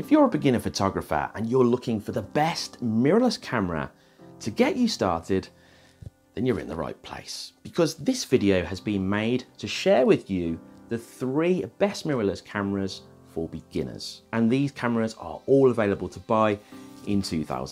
If you're a beginner photographer and you're looking for the best mirrorless camera to get you started, then you're in the right place, because this video has been made to share with you the 3 best mirrorless cameras for beginners. And these cameras are all available to buy in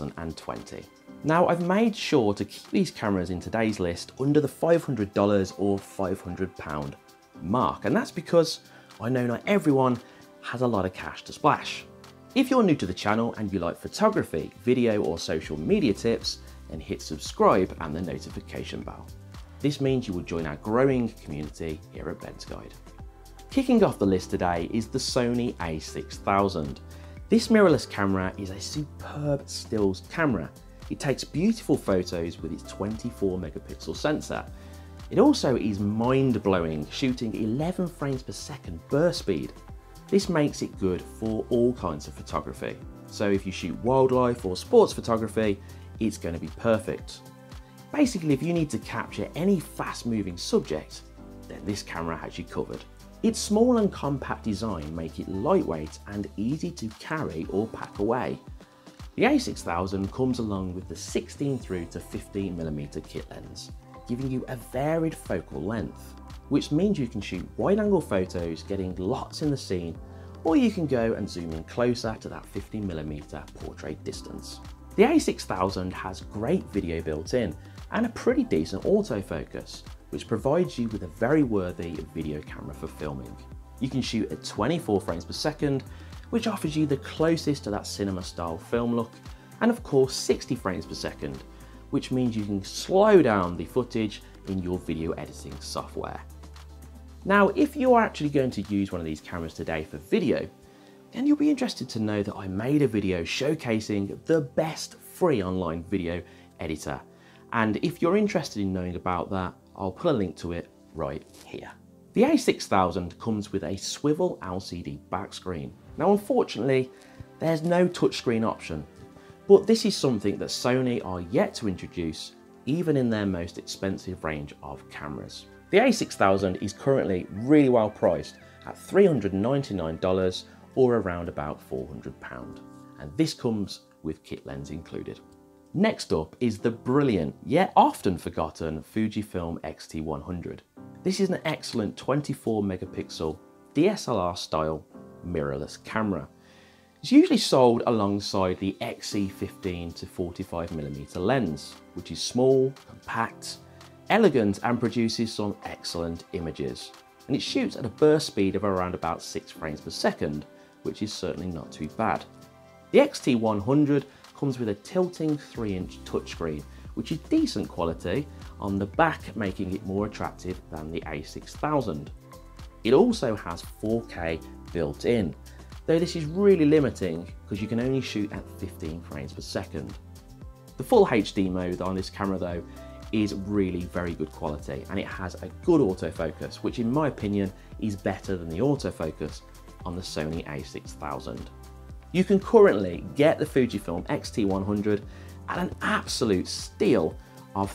2020. Now, I've made sure to keep these cameras in today's list under the $500 or £500 mark. And that's because I know not everyone has a lot of cash to splash. If you're new to the channel and you like photography, video or social media tips, then hit subscribe and the notification bell. This means you will join our growing community here at Bensguide. Kicking off the list today is the Sony a6000. This mirrorless camera is a superb stills camera. It takes beautiful photos with its 24 megapixel sensor. It also is mind-blowing, shooting 11 frames per second burst speed. This makes it good for all kinds of photography. So if you shoot wildlife or sports photography, it's going to be perfect. Basically, if you need to capture any fast-moving subject, then this camera has you covered. Its small and compact design make it lightweight and easy to carry or pack away. The a6000 comes along with the 16 through to 15mm kit lens, giving you a varied focal length, which means you can shoot wide-angle photos getting lots in the scene, or you can go and zoom in closer to that 50mm portrait distance. The a6000 has great video built in and a pretty decent autofocus, which provides you with a very worthy video camera for filming. You can shoot at 24 frames per second, which offers you the closest to that cinema style film look, and of course 60 frames per second, which means you can slow down the footage in your video editing software. Now, if you are actually going to use one of these cameras today for video, then you'll be interested to know that I made a video showcasing the best free online video editor. And if you're interested in knowing about that, I'll put a link to it right here. The a6000 comes with a swivel LCD back screen. Now, unfortunately, there's no touchscreen option, but this is something that Sony are yet to introduce, even in their most expensive range of cameras. The a6000 is currently really well priced at $399 or around about £400, and this comes with kit lens included. Next up is the brilliant yet often forgotten Fujifilm X-T100. This is an excellent 24 megapixel DSLR style mirrorless camera. It's usually sold alongside the XC15 to 45mm lens, which is small, compact, elegant and produces some excellent images. And it shoots at a burst speed of around about 6 frames per second, which is certainly not too bad. The X-T100 comes with a tilting 3-inch touchscreen, which is decent quality on the back, making it more attractive than the a6000. It also has 4K built in, though this is really limiting because you can only shoot at 15 frames per second. The full HD mode on this camera though is really very good quality, and it has a good autofocus, which in my opinion is better than the autofocus on the Sony a6000. You can currently get the Fujifilm X-T100 at an absolute steal of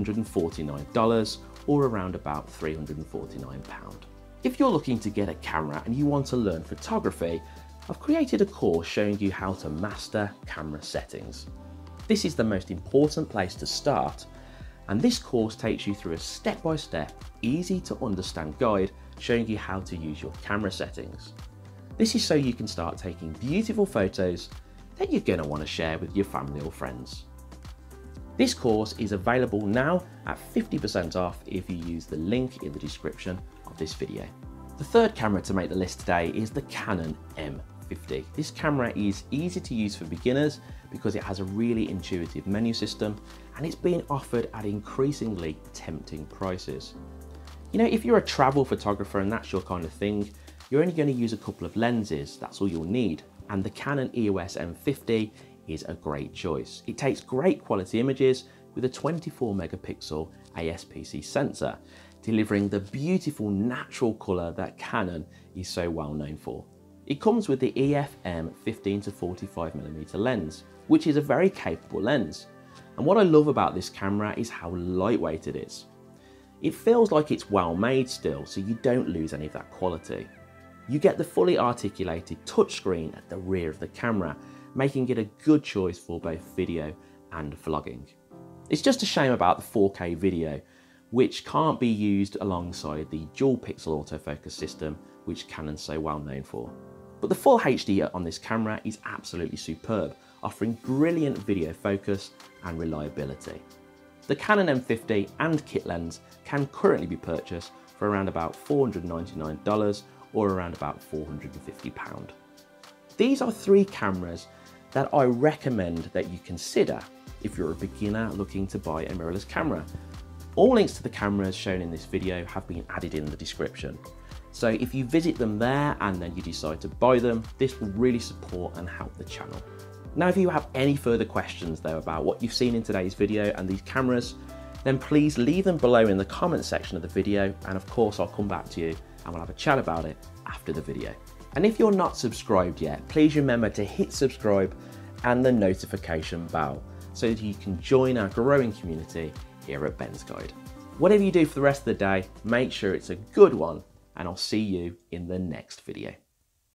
$349 or around about £349. If you're looking to get a camera and you want to learn photography, I've created a course showing you how to master camera settings. This is the most important place to start, and this course takes you through a step-by-step, easy to understand guide showing you how to use your camera settings. This is so you can start taking beautiful photos that you're going to want to share with your family or friends. This course is available now at 50% off if you use the link in the description of this video. The third camera to make the list today is the Canon M50. This camera is easy to use for beginners because it has a really intuitive menu system, and it's being offered at increasingly tempting prices. You know, if you're a travel photographer and that's your kind of thing, you're only going to use a couple of lenses, that's all you'll need, and the Canon EOS M50 is a great choice. It takes great quality images with a 24 megapixel APS-C sensor, delivering the beautiful natural colour that Canon is so well known for. It comes with the EF-M 15 to 45mm lens, which is a very capable lens. And what I love about this camera is how lightweight it is. It feels like it's well made still, so you don't lose any of that quality. You get the fully articulated touchscreen at the rear of the camera, making it a good choice for both video and vlogging. It's just a shame about the 4K video, which can't be used alongside the dual pixel autofocus system, which Canon's so well known for. But the full HD on this camera is absolutely superb, offering brilliant video focus and reliability. The Canon M50 and kit lens can currently be purchased for around about $499 or around about £450. These are 3 cameras that I recommend that you consider if you're a beginner looking to buy a mirrorless camera. All links to the cameras shown in this video have been added in the description. So if you visit them there and then you decide to buy them, this will really support and help the channel. Now, if you have any further questions though about what you've seen in today's video and these cameras, then please leave them below in the comment section of the video, and of course I'll come back to you and we'll have a chat about it after the video. And if you're not subscribed yet, please remember to hit subscribe and the notification bell so that you can join our growing community here at Ben's Guide. Whatever you do for the rest of the day, make sure it's a good one, and I'll see you in the next video.